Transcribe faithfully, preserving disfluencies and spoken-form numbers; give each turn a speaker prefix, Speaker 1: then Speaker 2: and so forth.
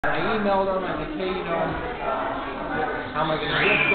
Speaker 1: I emailed them, I said, hey, you know, how am I going to do it?